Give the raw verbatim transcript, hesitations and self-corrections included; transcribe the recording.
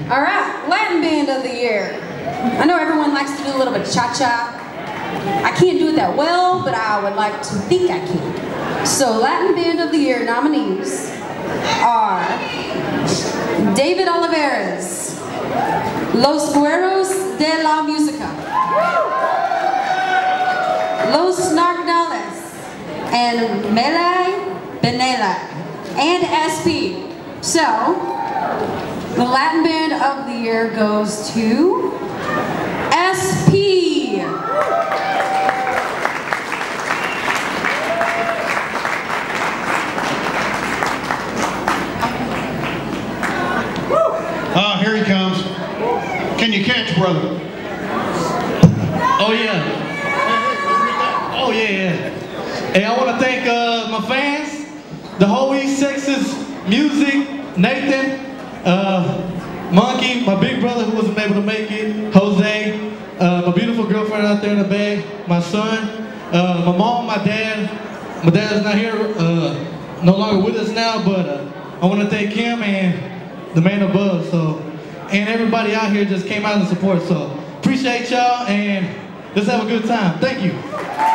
All right, Latin Band of the Year. I know everyone likes to do a little bit of cha-cha. I can't do it that well, but I would like to think I can. So Latin Band of the Year nominees are David Olivares, Los Guerreros de la Música, Los Narcdales, and Melay Benela, and S P. So, the Latin Band of the Year goes to S P. Ah, uh, here he comes. Can you catch, brother? Oh yeah. Oh yeah, yeah. Hey, I want to thank uh, my fans, the whole East Texas Music, Nathan, uh, Monkey, my big brother who wasn't able to make it, Jose, uh, my beautiful girlfriend out there in the bay, my son, uh, my mom, my dad. My dad is not here, uh, no longer with us now, but uh, I want to thank him and the man above, so, and everybody out here just came out and support, so appreciate y'all and let's have a good time. Thank you.